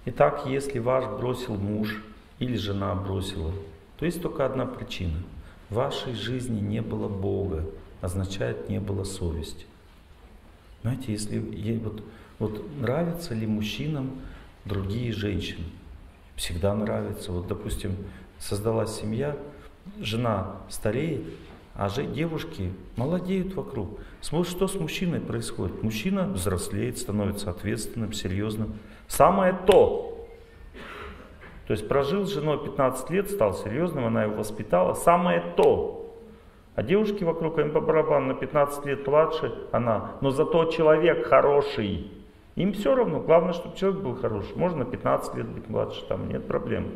Итак, если ваш бросил муж или жена бросила, то есть только одна причина. В вашей жизни не было Бога, означает не было совести. Знаете, если вот нравятся ли мужчинам другие женщины? Всегда нравится. Вот, допустим, создалась семья, жена стареет, а девушки молодеют вокруг. Смотришь, что с мужчиной происходит? Мужчина взрослеет, становится ответственным, серьезным. Самое то. То есть прожил с женой 15 лет, стал серьезным, она его воспитала. Самое то. А девушки вокруг, им по барабану, на 15 лет младше она. Но зато человек хороший. Им все равно, главное, чтобы человек был хороший. Можно на 15 лет быть младше, там нет проблем.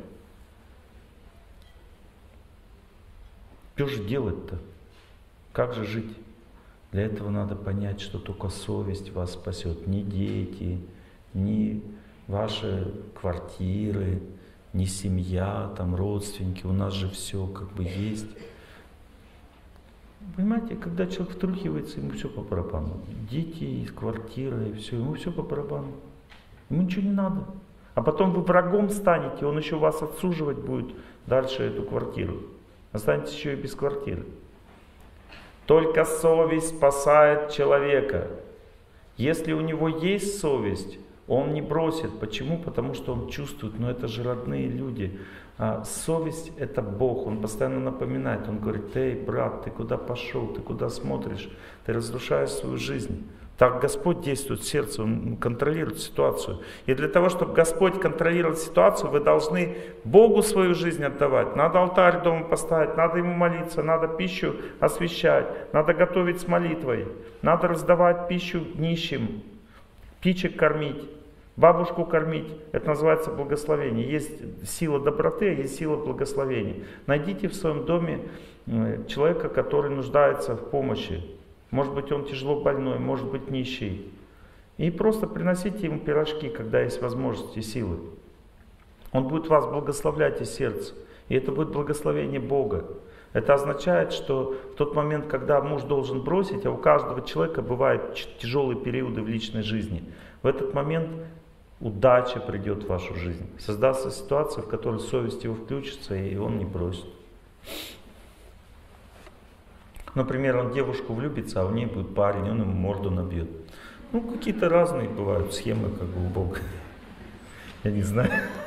Что же делать-то? Как же жить? Для этого надо понять, что только совесть вас спасет. Ни дети, ни ваши квартиры, ни семья, там родственники. У нас же все как бы есть. Понимаете, когда человек втрухивается, ему все по барабану. Дети, квартира, и все, ему все по барабану. Ему ничего не надо. А потом вы врагом станете, он еще вас отсуживать будет дальше эту квартиру. Останетесь еще и без квартиры. Только совесть спасает человека. Если у него есть совесть, он не бросит. Почему? Потому что он чувствует, но это же родные люди. А совесть — это Бог. Он постоянно напоминает. Он говорит: эй, брат, ты куда пошел, ты куда смотришь? Ты разрушаешь свою жизнь. Так Господь действует в сердце, Он контролирует ситуацию. И для того, чтобы Господь контролировал ситуацию, вы должны Богу свою жизнь отдавать. Надо алтарь дома поставить, надо Ему молиться, надо пищу освящать, надо готовить с молитвой, надо раздавать пищу нищим, птичек кормить, бабушку кормить. Это называется благословение. Есть сила доброты, а есть сила благословения. Найдите в своем доме человека, который нуждается в помощи. Может быть, он тяжело больной, может быть, нищий. И просто приносите ему пирожки, когда есть возможности и силы. Он будет вас благословлять из сердца. И это будет благословение Бога. Это означает, что в тот момент, когда муж должен бросить, а у каждого человека бывают тяжелые периоды в личной жизни, в этот момент удача придет в вашу жизнь. Создастся ситуация, в которой совесть его включится, и он не бросит. Например, он в девушку влюбится, а у ней будет парень, он ему морду набьет. Ну, какие-то разные бывают схемы, как бы у Бога. Я не знаю.